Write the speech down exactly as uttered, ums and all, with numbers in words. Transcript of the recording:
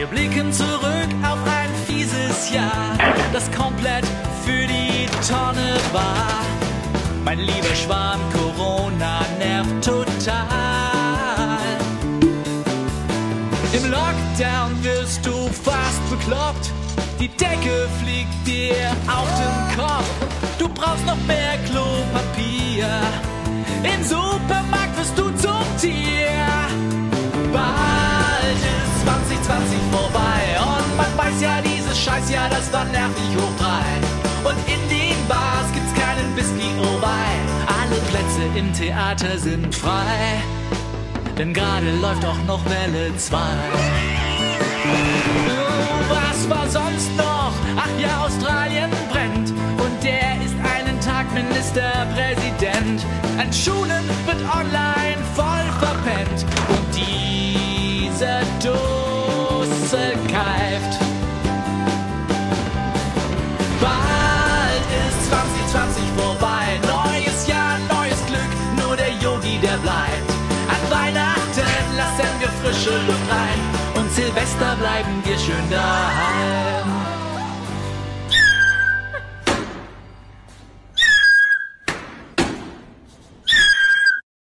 Wir blicken zurück auf ein fieses Jahr, das komplett für die Tonne war. Mein lieber Schwan, Corona nervt total. Im Lockdown wirst du fast bekloppt, die Decke fliegt dir auf den Kopf. Du brauchst noch mehr Klopapier, im Supermarkt wirst du zum Tier. Bald ist zwanzig zwanzig vorbei und man weiß ja, dieses Scheißjahr, das war nervig hoch drei. Und in den Bars gibt's keinen Whisky, oh bye. Alle Plätze im Theater sind frei, denn gerade läuft auch noch Welle zwei. Was war sonst noch? Ach ja, Australien brennt und der ist einen Tag Ministerpräsident. An Schulen wird online voll verpennt und diese Dose keift. Bald ist zwanzig zwanzig vorbei, neues Jahr, neues Glück, nur der Yogi, der bleibt. An Weihnachten lassen wir frische Luft rein und Silvester bleiben wir schön daheim.